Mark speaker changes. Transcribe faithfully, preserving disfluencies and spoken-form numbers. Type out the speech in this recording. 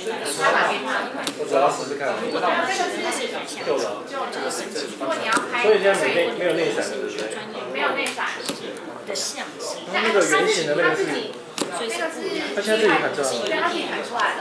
Speaker 1: 我只要试试看。旧的。
Speaker 2: 如果你要拍，
Speaker 1: 所以现在没内没有内闪的，对不对？
Speaker 2: 没有内闪。
Speaker 3: 的相机。
Speaker 1: 那个圆形的那个是，
Speaker 2: 那个是，
Speaker 1: 它现在自己弹出来了。
Speaker 2: 对，它自己弹出来的。